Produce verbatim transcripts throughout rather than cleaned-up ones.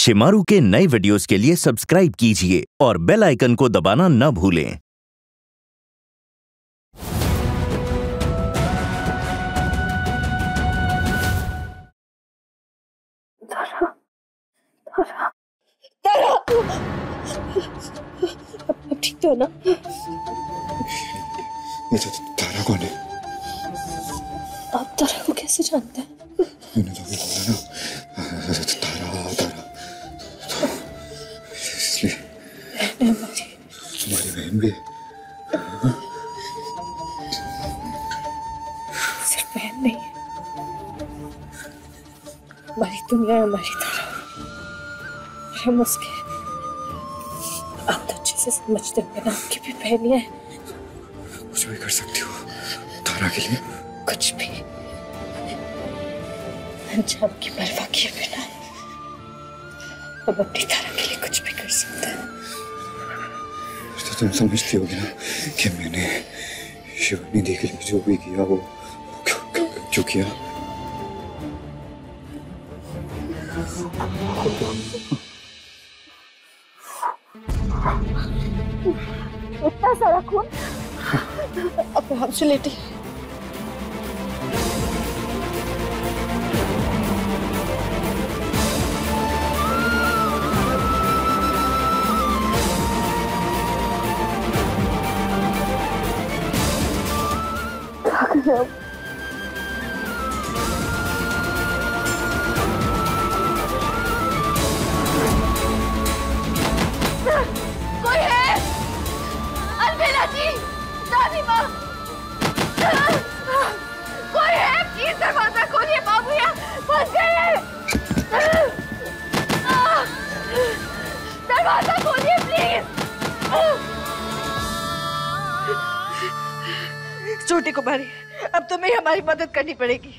शिमारू के नए वीडियोस के लिए सब्सक्राइब कीजिए और बेल आइकन को दबाना न भूलें। तारा, तारा, तारा, अब ठीक तो है ना? ये तो तारा कौन है? आप तारा को कैसे जानते हैं? मैंने तो अभी बोला ना, तारा तारा इसलिए तुम्हारी बहन भी सिर्फ बहन नहीं है, हमारी दुनिया, हमारी तारा, हम उसके, आप तो अच्छे से समझते हो ना, आपकी भी बहनियां हैं। कुछ भी कर सकती हो तारा के लिए? कुछ भी, अंजाम की परवाह किए बिना हम अपनी तारा के लिए कुछ भी कर सकते हैं। तो तुम समझती होगी ना कि मैंने शिवानी दी के लिए जो भी किया वो जो किया। इतना सारा खून अब हमसे लेटी। कोई है? अलबेला जी, दादी माँ, कोई है? प्लीज दरवाजा खोलिए, बाबू यहाँ फंस गए। दरवाजा खोलिए प्लीज। छोटी कुमारी, अब तुम्हें हमारी मदद करनी पड़ेगी।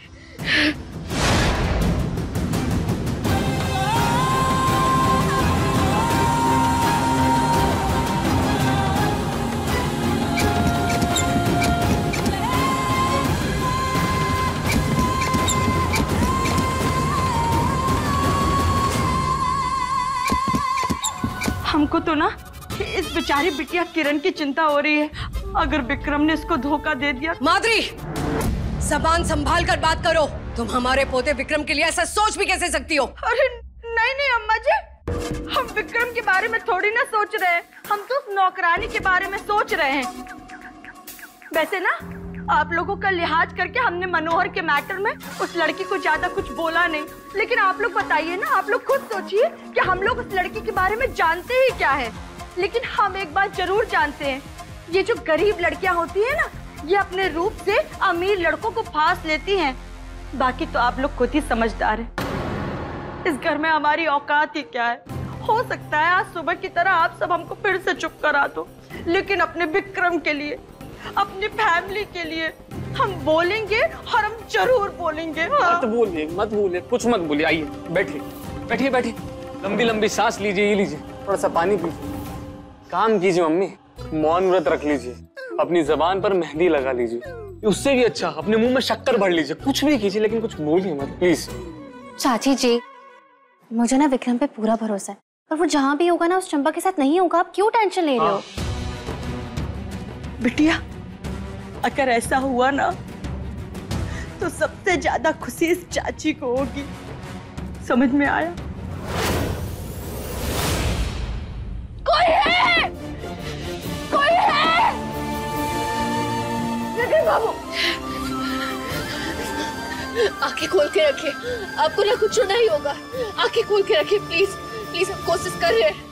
हमको तो ना इस बेचारी बिटिया किरण की चिंता हो रही है। अगर विक्रम ने इसको धोखा दे दिया। माद्री, जबान संभाल कर बात करो। तुम हमारे पोते विक्रम के लिए ऐसा सोच भी कैसे सकती हो? अरे नहीं नहीं अम्मा जी, हम विक्रम के बारे में थोड़ी ना सोच रहे हैं, हम तो उस नौकरानी के बारे में सोच रहे हैं। वैसे ना आप लोगों का लिहाज करके हमने मनोहर के मैटर में उस लड़की को ज्यादा कुछ बोला नहीं, लेकिन आप लोग बताइए ना, आप लोग खुद सोचिए कि हम लोग उस लड़की के बारे में जानते ही क्या है। लेकिन हम एक बात जरूर जानते हैं, ये जो गरीब लड़कियां होती है ना, ये अपने रूप से अमीर लड़कों को फांस लेती हैं। बाकी तो आप लोग खुद ही समझदार हैं। इस घर में हमारी औकात ही क्या है। हो सकता है आज सुबह की तरह आप सब हमको फिर से चुप करा दो, लेकिन अपने विक्रम के लिए, अपनी फैमिली के लिए हम बोलेंगे और हम जरूर बोलेंगे। हाँ? मत बोलिए, मत बोलिए, कुछ मत बोलिए। आइए बैठिए, बैठिए बैठिए, लंबी लंबी सांस लीजिए, ये लीजिए, थोड़ा सा पानी पीजिए, काम कीजिए मम्मी, मौन व्रत रख लीजिए, अपनी जबान पर मेहंदी लगा लीजिए, उससे भी अच्छा अपने मुंह में शक्कर भर लीजिए, कुछ भी कीजिए लेकिन कुछ बोलिए मत प्लीज। चाची जी, मुझे ना विक्रम पे पूरा भरोसा है, और वो जहाँ भी होगा ना उस चंपा के साथ नहीं होगा। आप क्यों टेंशन ले रहे हो? बिटिया, अगर ऐसा हुआ ना तो सबसे ज्यादा खुशी इस चाची को होगी। समझ में आया? कोई है? कोई है? विक्रम बाबू, आंखें खोल के रखिए, आपको ना कुछ नहीं होगा। आंखें खोल के रखिए प्लीज, प्लीज, हम कोशिश कर रहे हैं।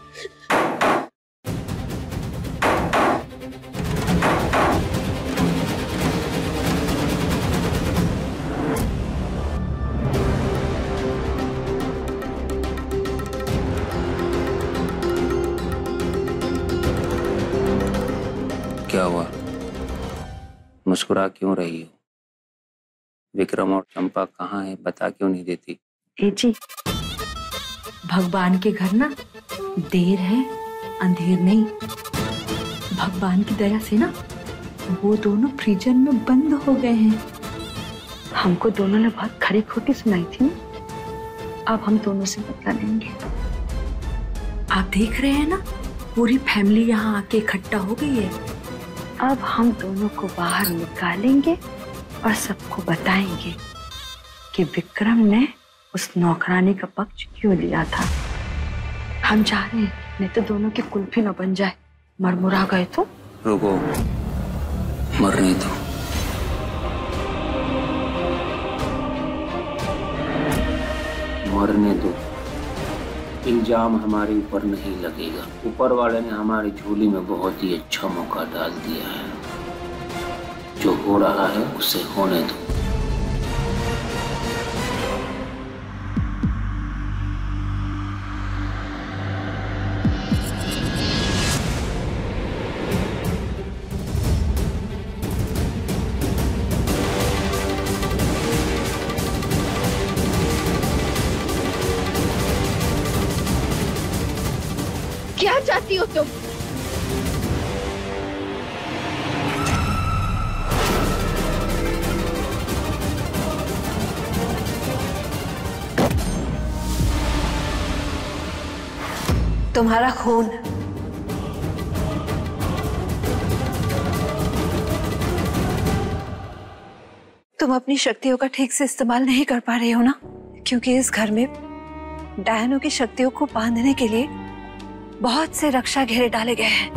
क्या हुआ? मुस्कुरा क्यों रही हो? विक्रम और चंपा कहाँ है? बता क्यों नहीं देती? ए जी, भगवान के घर ना देर है अंधेर नहीं। भगवान की दया से ना वो दोनों फ्रीजर में बंद हो गए हैं। हमको दोनों ने बहुत खरी खोटी सुनाई थी। अब हम दोनों से बदला लेंगे। आप देख रहे हैं ना, पूरी फैमिली यहाँ आके इकट्ठा हो गई है। अब हम दोनों को बाहर निकालेंगे और सबको बताएंगे कि विक्रम ने उस नौकरानी का पक्ष क्यों लिया था। हम चाह रहे हैं नहीं तो दोनों की कुल्फी न बन जाए, मरमुरा गए तो। रुको, मरने दो। मरने दो। इल्जाम हमारे ऊपर नहीं लगेगा। ऊपर वाले ने हमारी झोली में बहुत ही अच्छा मौका डाल दिया है। जो हो रहा है उसे होने दो। क्या चाहती हो तुम? तुम्हारा खून। तुम अपनी शक्तियों का ठीक से इस्तेमाल नहीं कर पा रहे हो ना, क्योंकि इस घर में डायनों की शक्तियों को बांधने के लिए बहुत से रक्षा घेरे डाले गए हैं।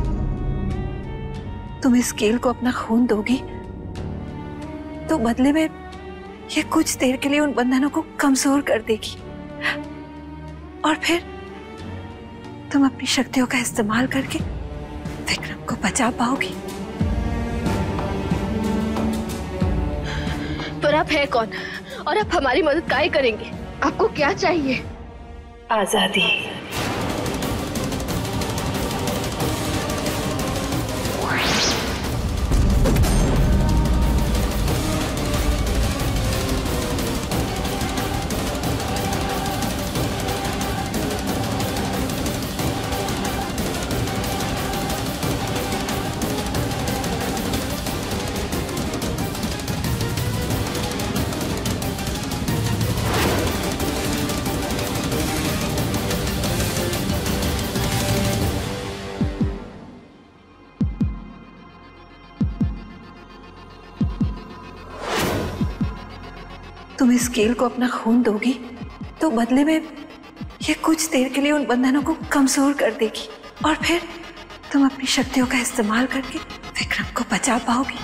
तुम इस स्केल को अपना खून दोगी तो बदले में ये कुछ देर के लिए उन बंधनों को कमजोर कर देगी और फिर तुम अपनी शक्तियों का इस्तेमाल करके विक्रम को बचा पाओगी। पर आप है कौन और आप हमारी मदद काहे करेंगे? आपको क्या चाहिए? आजादी। तुम इस स्केल को अपना खून दोगी तो बदले में ये कुछ देर के लिए उन बंधनों को कमजोर कर देगी और फिर तुम अपनी शक्तियों का इस्तेमाल करके विक्रम को बचा पाओगी।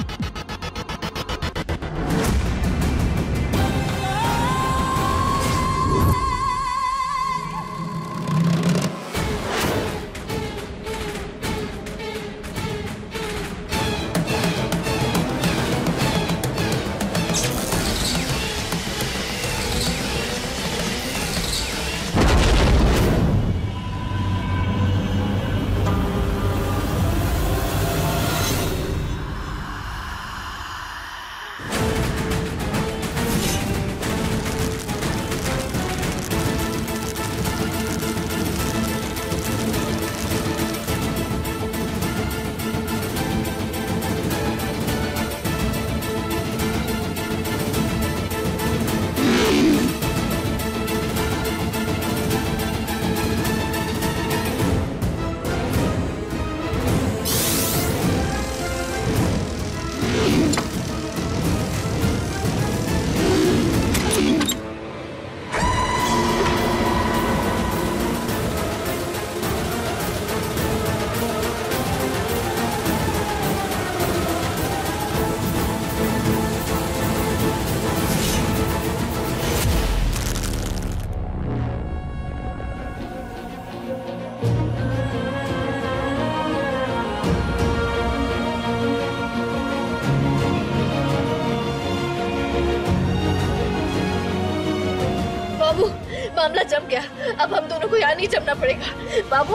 मामला जम गया, अब हम दोनों को यहाँ नहीं जमना पड़ेगा। बाबू,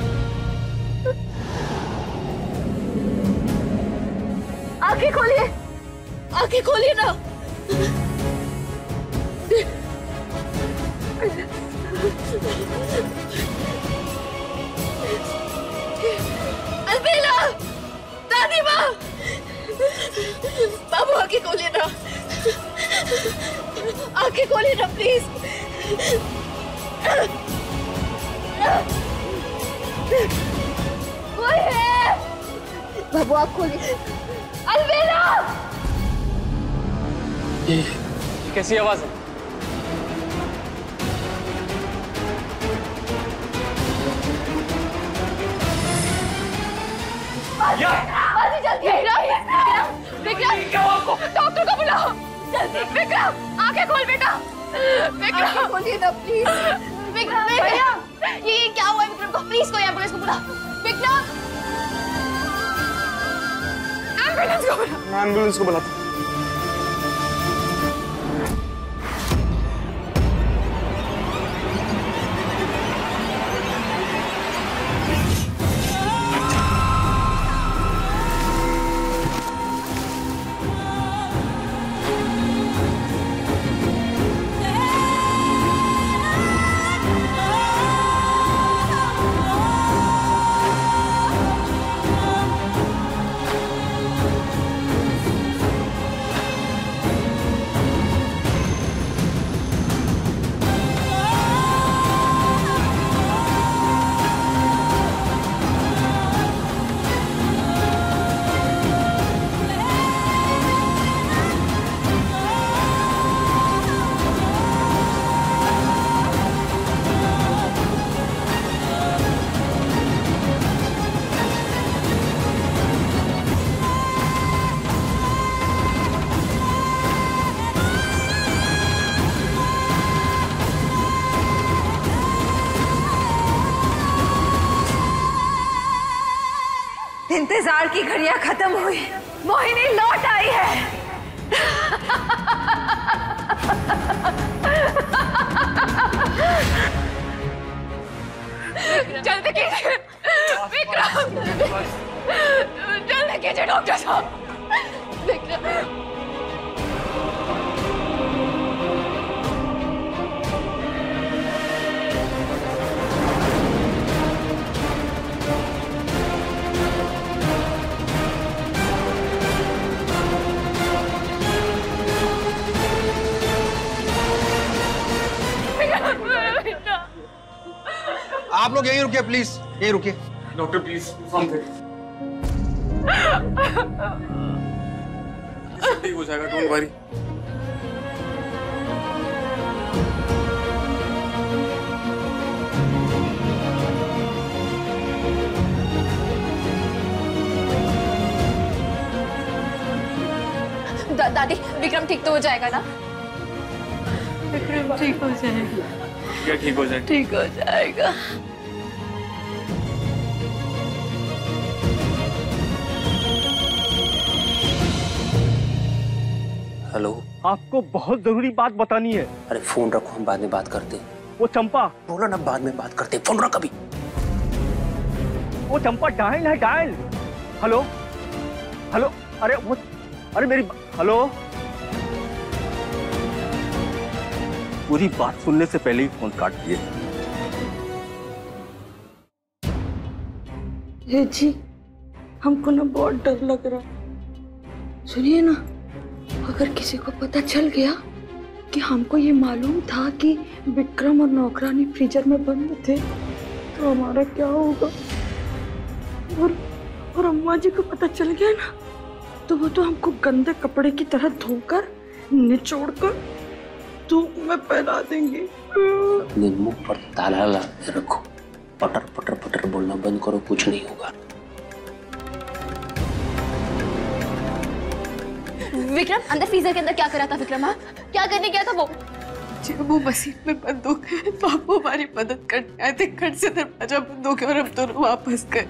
आंखें खोलिए, आंखें खोलिए ना। अलबेला, दादी माँ, बाबू आंखें खोलिए ना, आंखें खोलिए ना प्लीज। कोई है? बाबू आँख खोलिए। अलबेला! ये, ये कैसी आवाज है? जल्दी जल्दी विक्रम विक्रम क्या हुआ आपको? डॉक्टर को बुलाओ जल्दी। विक्रम आंखें खोल बेटा। विक्रम खोलिए ना प्लीज। विक्रम भैया ये ये क्या हुआ विक्रम को? प्लीज कोई एम्बुलेंस को बुलाओ। विक्रम एम्बुलेंस को बुलाओ। एम्बुलेंस को बुलाता। इंतजार की घड़ियां खत्म हुई, मोहिनी लौट आई है। जल्दी कीजिए विक्रम, जल्दी कीजिए डॉक्टर साहब। विक्रम आप लोग यहीं रुकिए प्लीज, यहीं रुकिए। डॉक्टर प्लीज समझे, ठीक हो जाएगा, डोंट वरी। दा, दादी विक्रम ठीक तो हो जाएगा ना? विक्रम ठीक हो जाएगा। क्या ठीक हो जाएगा? ठीक हो जाएगा। हेलो, आपको बहुत जरूरी बात बतानी है। अरे फोन रखो, हम बाद में बात करते। वो चंपा। बोलो ना बाद में बात करते, फोन रख अभी। वो चंपा डायल है, डायल। हेलो हेलो, अरे वो, अरे मेरी, हेलो। पूरी बात सुनने से पहले ही फोन काट दिए। ये जी हमको ना बहुत डर लग रहा। सुनिए ना, अगर किसी को पता चल गया कि हमको ये मालूम था कि विक्रम और नौकरानी फ्रीजर में बंद थे, तो हमारा क्या होगा? और और अम्मा जी को पता चल गया ना, तो वो तो हमको गंदे कपड़े की तरह धोकर निचोड़कर धूप में फैला देंगे। अपने मुंह पर ताला लगा रखो, पटर पटर पटर बोलना बंद करो, कुछ नहीं होगा। विक्रम अंदर फ्रीजर के अंदर क्या करा था विक्रम? हाँ क्या करने गया था वो? जब वो मशीन में बंद हो गए तो आप हमारी मदद करने आए थे। खट से दरवाजा बंद हो गया और हम दोनों वापस गए।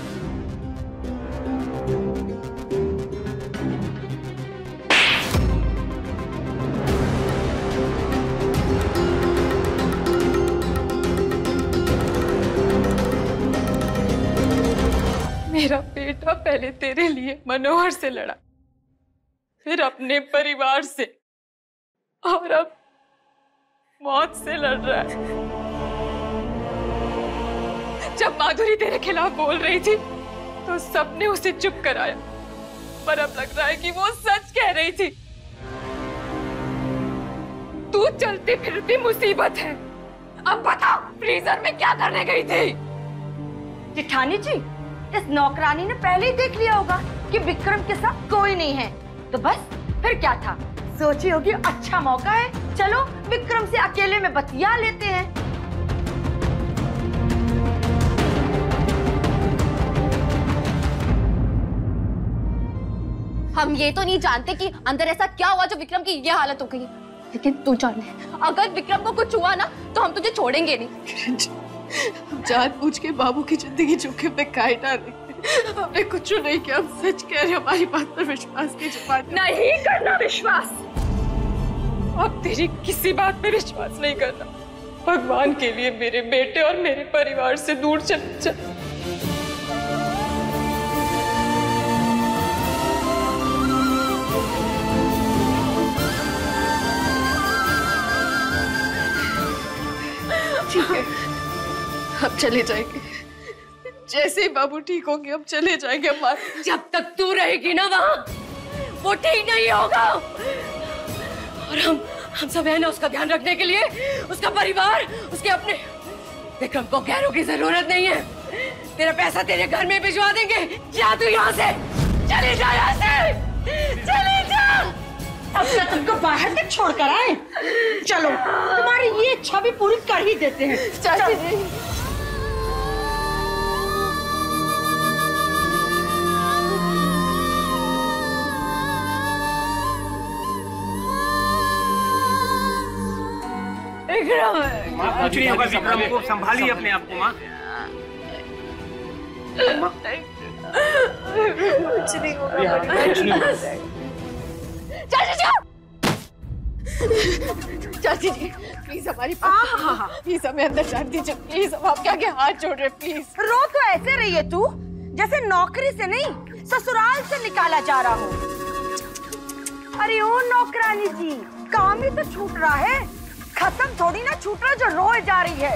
मेरा बेटा पहले तेरे लिए मनोहर से लड़ा, फिर अपने परिवार से, और अब मौत से लड़ रहा है। जब माधुरी तेरे खिलाफ बोल रही थी तो सबने उसे चुप कराया, पर अब लग रहा है कि वो सच कह रही थी। तू तू चलती फिरती मुसीबत है। अब बताओ फ्रीजर में क्या करने गई थी? जिठानी जी, इस नौकरानी ने पहले ही देख लिया होगा कि विक्रम के साथ कोई नहीं है, तो बस फिर क्या था, सोची होगी अच्छा मौका है, चलो विक्रम से अकेले में बतिया लेते हैं। हम ये तो नहीं जानते कि अंदर ऐसा क्या हुआ जो विक्रम की ये हालत हो गई, लेकिन तू जान ले, अगर विक्रम को कुछ हुआ ना तो हम तुझे छोड़ेंगे नहीं। हम जानबूझ के बाबू की जिंदगी जोखिम में काहे डालेंगे? हमने कुछ नहीं किया, हम सच कह रहे, हमारी बात पर विश्वास कीजिए। नहीं करना विश्वास, अब तेरी किसी बात पे विश्वास नहीं करना। भगवान के लिए मेरे बेटे और मेरे परिवार से दूर चल जा। ठीक है, हम चले जाएंगे, जैसे ही बाबू ठीक होंगे हम चले जाएंगे। अम्मा, जब तक तू रहेगी ना वहाँ, वो ठीक नहीं होगा। और हम हम सब है ना उसका ध्यान रखने के लिए, उसका परिवार, उसके अपने। विक्रम को गैरों की जरूरत नहीं है। तेरा पैसा तेरे घर में भिजवा देंगे। जा तू यहाँ से, चले जा यहाँ से, चले जा। अब तक तुमको बाहर तक छोड़ कर आए, चलो तुम्हारी ये इच्छा भी पूरी कर ही देते हैं। चाची जी, कुछ नहीं होगा, विक्रम को संभालिए अपने आप को। माँ कुछ नहीं होगा। चाची जी, चाची जी प्लीज हमारी प्लीज हमें अंदर जाने दीजिए, प्लीज। हम आपके आगे हाथ जोड़ रहे, प्लीज। रो तो ऐसे रही है तू जैसे नौकरी से नहीं ससुराल से निकाला जा रहा हो। अरे ओ नौकरानी जी, काम ही तो छूट रहा है, खत्म थोड़ी ना छूट रहा जो रोए जा रही है।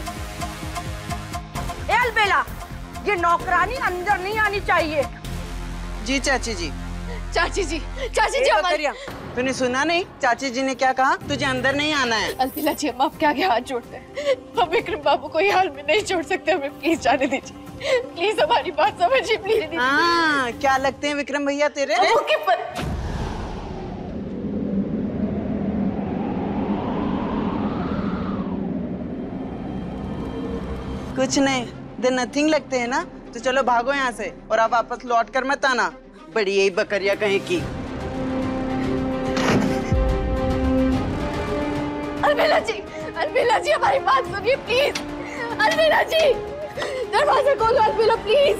ए अलबेला, ये नौकरानी अंदर नहीं आनी चाहिए। जी चाची जी। चाची जी, चाची जी हमारी, तूने सुना नहीं चाची जी ने क्या कहा? तुझे अंदर नहीं आना है। अलबेला जी, हम आपके आगे हाथ जोड़ते हैं, हम विक्रम बाबू को ये हाल में नहीं छोड़ सकते, हमें प्लीज जाने दीजिए, प्लीज हमारी बात समझिए, प्लीज। हाँ, क्या लगते हैं विक्रम भैया तेरे? कुछ नहीं, दे नथिंग लगते हैं ना, तो चलो भागो यहाँ से और आप वापस लौट कर मत आना, बड़ी यही बकरिया कहीं की। अलबेला जी, अलबेला जी हमारी बात सुनिए प्लीज। अलबेला जी, दरवाजा खोलो अलबेला प्लीज।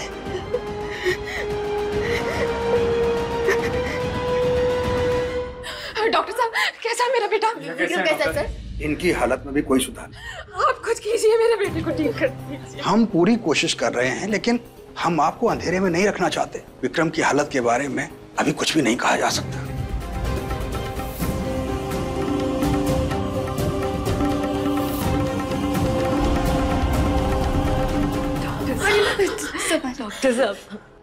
डॉक्टर साहब, कैसा है मेरा बेटा? कैसा है सर? इनकी हालत में भी कोई सुधार नहीं। आप कुछ कीजिए, मेरे बेटे को ठीक कर दीजिए। हम पूरी कोशिश कर रहे हैं, लेकिन हम आपको अंधेरे में नहीं रखना चाहते। विक्रम की हालत के बारे में अभी कुछ भी नहीं कहा जा सकता। डॉक्टर साहब,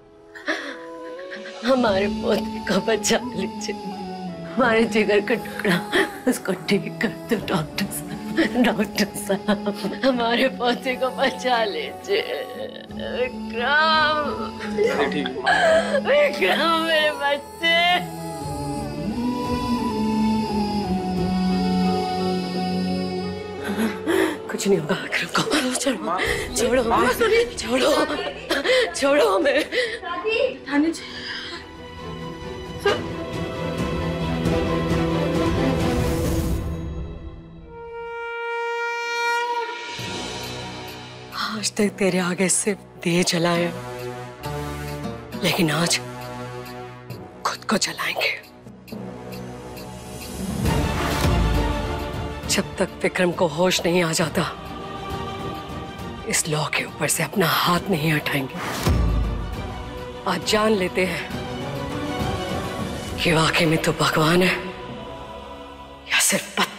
हमारे पोते को बचा लीजिए, हमारे जिगर का टुकड़ा, उसको ठीक कर दो डॉक्टर साहब। डॉक्टर साहब, हमारे पोते को बचा लीजिए। विक्रम, विक्रम मेरे बच्चे। कुछ नहीं होगा विक्रम को, छोड़ो छोड़ो हमें, छोड़ो छोड़ो हमें। थाने जी, आज तक तेरे आगे सिर्फ दिए जलाए, लेकिन आज खुद को जलाएंगे। जब तक विक्रम को होश नहीं आ जाता, इस लॉ के ऊपर से अपना हाथ नहीं हटाएंगे। आज जान लेते हैं कि वाकई में तो भगवान है या सिर्फ पत्थर।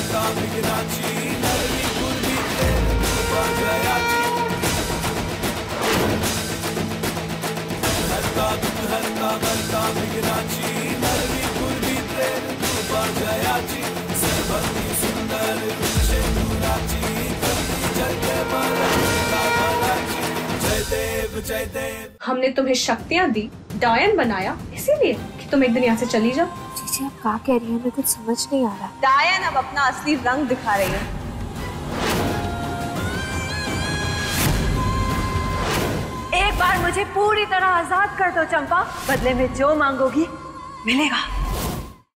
हमने तुम्हें शक्तियाँ दी, डायन बनाया, इसीलिए कि तुम एक दिन यहाँ से चली जाओ। चीची आप क्या कह रही हैं? मुझे कुछ समझ नहीं आ रहा। डायन अब अपना असली रंग दिखा रही है। एक बार मुझे पूरी तरह आजाद कर दो चंपा, बदले में जो मांगोगी मिलेगा।